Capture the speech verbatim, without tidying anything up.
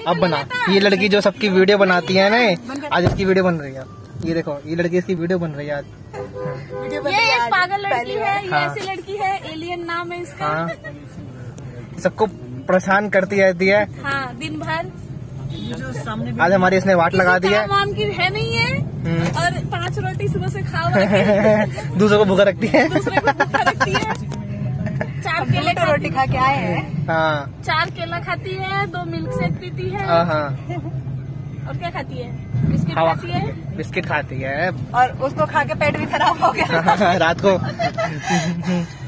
अब बना। ये लड़की जो सबकी वीडियो बनाती है ना, आज इसकी वीडियो बन रही है। ये देखो, ये लड़की इसकी वीडियो बन रही है आज। ये एक पागल लड़की है, ये ऐसी लड़की है, एलियन नाम है इसका। हाँ, सबको परेशान करती रहती है। हाँ, दिन भर। जो सामने आज हमारी इसने वाट लगा दी है। काम की है नहीं है, और पांच रोटी सुबह से खा हुआ दूसरों को भूखा रखती है। दूसरे को भूखा रखती है। चार केले तो रोटी खा के आए हैं। हाँ, चार केला खाती है, दो मिल्क शेक पीती है। हाँ, और क्या खाती है? बिस्किट खाती है। बिस्किट खाती है और उसको खा के पेट भी खराब हो गया रात को।